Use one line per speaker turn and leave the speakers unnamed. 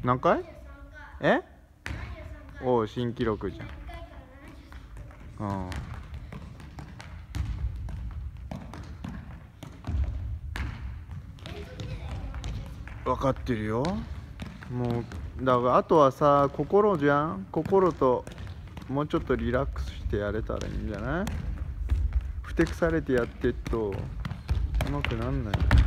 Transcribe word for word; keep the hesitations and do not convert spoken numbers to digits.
何回？え？おお、新記録じゃん。うん。分かってるよ。もうだからあとはさ、心じゃん。心ともうちょっとリラックスしてやれたらいいんじゃない？ふてくされてやってっとうまくなんない。